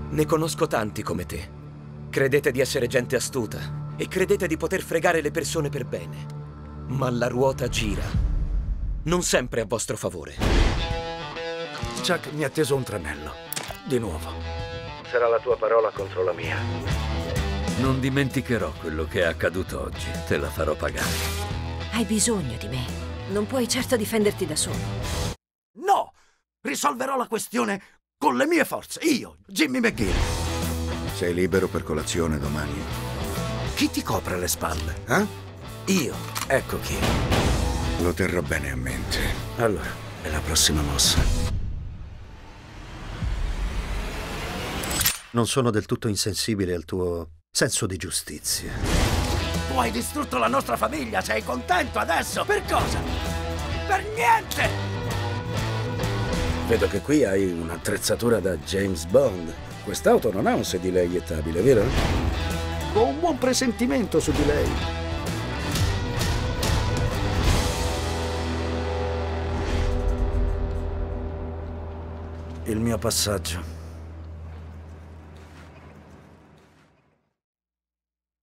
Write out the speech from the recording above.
Ne conosco tanti come te. Credete di essere gente astuta e credete di poter fregare le persone per bene. Ma la ruota gira. Non sempre a vostro favore. Chuck mi ha teso un tranello. Di nuovo. Sarà la tua parola contro la mia. Non dimenticherò quello che è accaduto oggi. Te la farò pagare. Hai bisogno di me. Non puoi certo difenderti da solo. No! Risolverò la questione con le mie forze. Io, Jimmy McGill. Sei libero per colazione domani? Chi ti copre le spalle, eh? Io. Ecco chi. Lo terrò bene a mente. Allora, è la prossima mossa. Non sono del tutto insensibile al tuo senso di giustizia. Tu hai distrutto la nostra famiglia, sei contento adesso? Per cosa? Per niente! Vedo che qui hai un'attrezzatura da James Bond. Quest'auto non ha un sedile eiettabile, vero? Ho un buon presentimento su di lei. Il mio passaggio